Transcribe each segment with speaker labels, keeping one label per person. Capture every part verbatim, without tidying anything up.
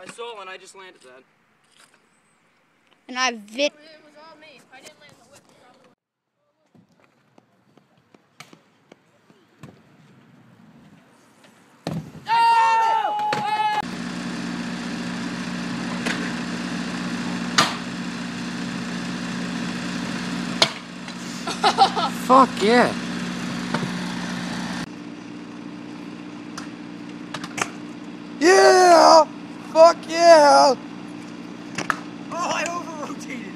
Speaker 1: I saw and I just landed that.
Speaker 2: And I vit.
Speaker 3: It was all me. If I didn't land the whip, it probably
Speaker 1: Fuck yeah. Yeah! Fuck yeah! Oh, I over-rotated.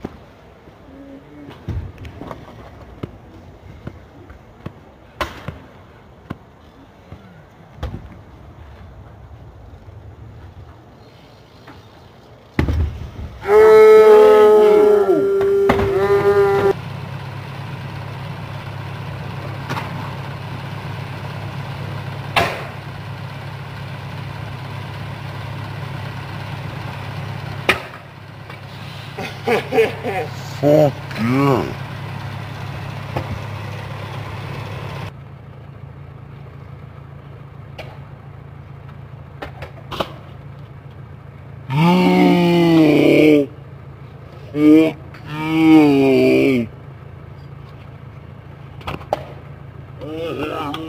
Speaker 4: Fuck yeah. Fuck yeah.